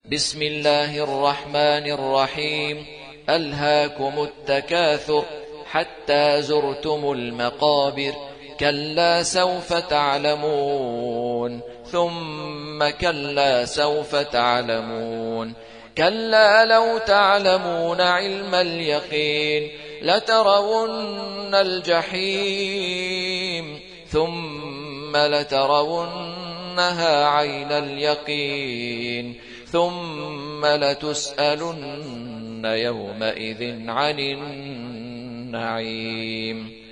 بسم الله الرحمن الرحيم. ألهاكم التكاثر حتى زرتم المقابر، كلا سوف تعلمون ثم كلا سوف تعلمون، كلا لو تعلمون علم اليقين لترون الجحيم ثم لترونها عين اليقين ثم لتسألن يومئذ عن النعيم.